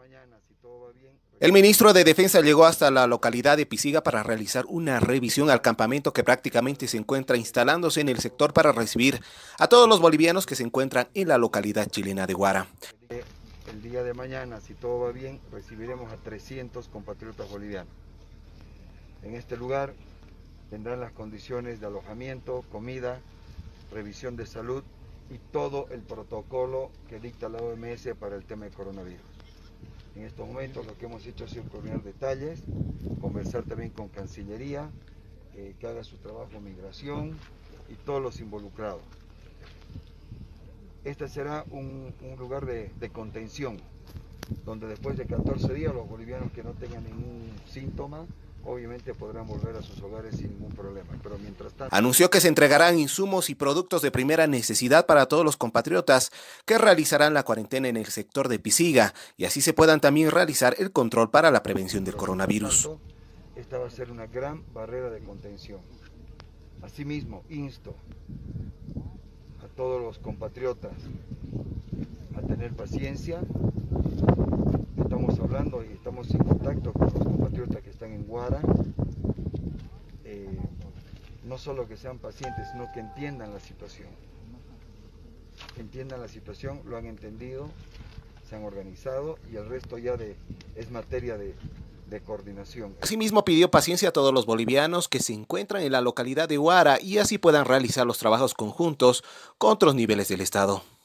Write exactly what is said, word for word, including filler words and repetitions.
El ministro de Defensa llegó hasta la localidad de Pisiga para realizar una revisión al campamento que prácticamente se encuentra instalándose en el sector para recibir a todos los bolivianos que se encuentran en la localidad chilena de Huara. El día de mañana, si todo va bien, recibiremos a trescientos compatriotas bolivianos. En este lugar tendrán las condiciones de alojamiento, comida, revisión de salud y todo el protocolo que dicta la O M S para el tema de coronavirus. En estos momentos lo que hemos hecho ha sido coordinar detalles, conversar también con Cancillería, eh, que haga su trabajo migración y todos los involucrados. Este será un, un lugar de, de contención, donde después de catorce días los bolivianos que no tengan ningún síntoma, obviamente podrán volver a sus hogares sin ningún problema. Pero mientras tanto... Anunció que se entregarán insumos y productos de primera necesidad para todos los compatriotas que realizarán la cuarentena en el sector de Pisiga y así se puedan también realizar el control para la prevención del coronavirus. Esta va a ser una gran barrera de contención. Asimismo, insto a todos los compatriotas a tener paciencia. Estamos hablando y estamos en contacto con los compatriotas que están en Huara. Eh, no solo que sean pacientes, sino que entiendan la situación. Que entiendan la situación, lo han entendido, se han organizado y el resto ya de, es materia de, de coordinación. Asimismo pidió paciencia a todos los bolivianos que se encuentran en la localidad de Huara y así puedan realizar los trabajos conjuntos con otros niveles del Estado.